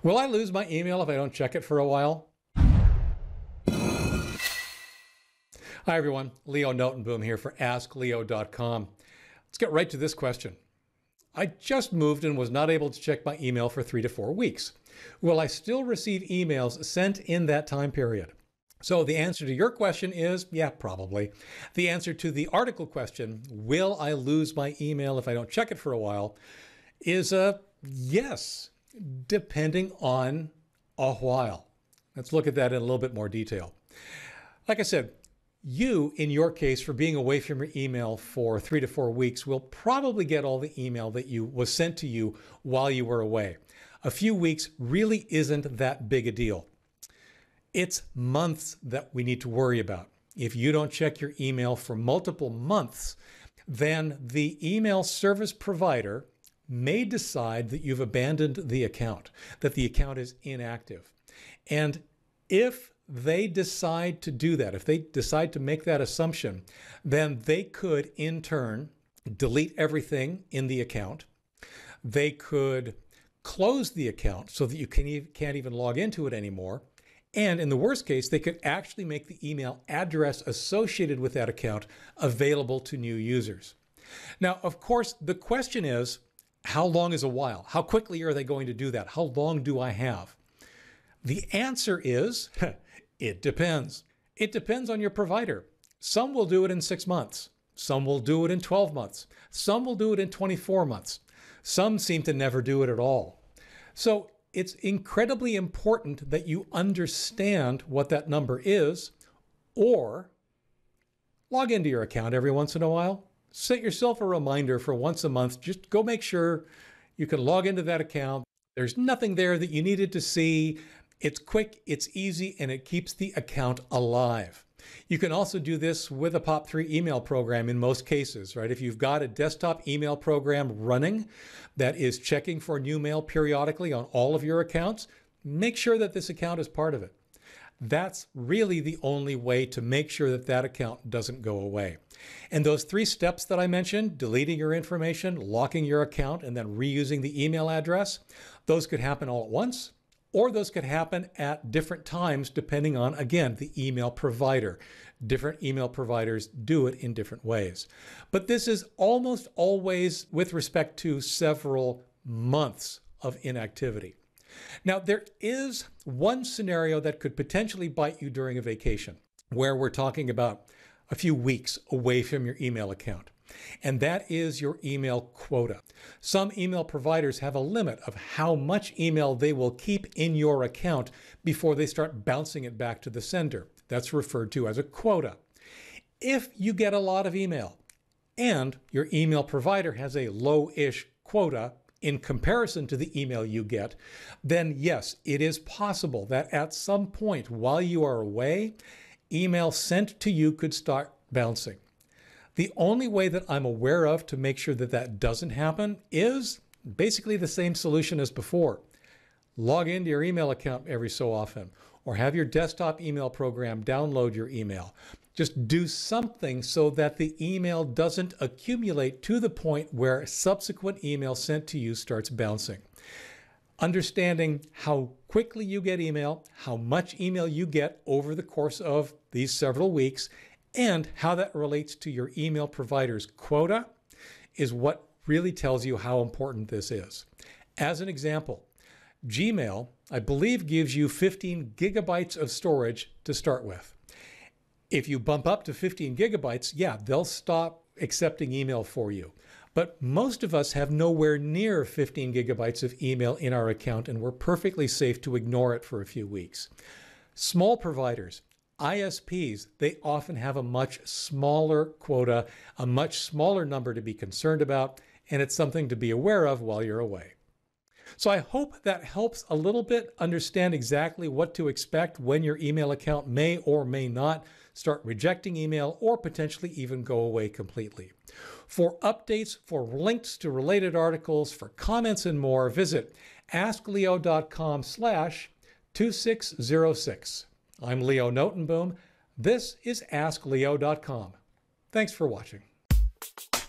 Will I lose my email if I don't check it for a while? Hi everyone, Leo Notenboom here for askleo.com. Let's get right to this question. I just moved and was not able to check my email for 3 to 4 weeks. Will I still receive emails sent in that time period? So the answer to your question is, yeah, probably. The answer to the article question, will I lose my email if I don't check it for a while, is a yes, depending on a while. Let's look at that in a little bit more detail. Like I said, you, in your case, for being away from your email for 3 to 4 weeks, will probably get all the email that was sent to you while you were away. A few weeks really isn't that big a deal. It's months that we need to worry about. If you don't check your email for multiple months, then the email service provider may decide that you've abandoned the account, that the account is inactive. And if they decide to do that, if they decide to make that assumption, then they could in turn delete everything in the account. They could close the account so that you can't even log into it anymore. And in the worst case, they could actually make the email address associated with that account available to new users. Now, of course, the question is, how long is a while? How quickly are they going to do that? How long do I have? The answer is, it depends. It depends on your provider. Some will do it in 6 months. Some will do it in 12 months. Some will do it in 24 months. Some seem to never do it at all. So it's incredibly important that you understand what that number is, or log into your account every once in a while. Set yourself a reminder for once a month. Just go make sure you can log into that account. There's nothing there that you needed to see. It's quick, it's easy, and it keeps the account alive. You can also do this with a POP3 email program in most cases, right? If you've got a desktop email program running that is checking for new mail periodically on all of your accounts, make sure that this account is part of it. That's really the only way to make sure that that account doesn't go away. And those 3 steps that I mentioned, deleting your information, locking your account, and then reusing the email address, those could happen all at once, or those could happen at different times depending on, again, the email provider. Different email providers do it in different ways. But this is almost always with respect to several months of inactivity. Now, there is one scenario that could potentially bite you during a vacation, where we're talking about a few weeks away from your email account. And that is your email quota. Some email providers have a limit of how much email they will keep in your account before they start bouncing it back to the sender. That's referred to as a quota. If you get a lot of email and your email provider has a low-ish quota in comparison to the email you get, then yes, it is possible that at some point while you are away, email sent to you could start bouncing. The only way that I'm aware of to make sure that that doesn't happen is basically the same solution as before. Log into your email account every so often, or have your desktop email program download your email. Just do something so that the email doesn't accumulate to the point where subsequent email sent to you starts bouncing. Understanding how quickly you get email, how much email you get over the course of these several weeks, and how that relates to your email provider's quota is what really tells you how important this is. As an example, Gmail, I believe, gives you 15 gigabytes of storage to start with. If you bump up to 15 gigabytes, yeah, they'll stop accepting email for you. But most of us have nowhere near 15 gigabytes of email in our account, and we're perfectly safe to ignore it for a few weeks. Small providers, ISPs, they often have a much smaller quota, a much smaller number to be concerned about, and it's something to be aware of while you're away. So I hope that helps a little bit understand exactly what to expect when your email account may or may not start rejecting email or potentially even go away completely. For updates, for links to related articles, for comments and more, visit askleo.com/2606. I'm Leo Notenboom. This is askleo.com. Thanks for watching.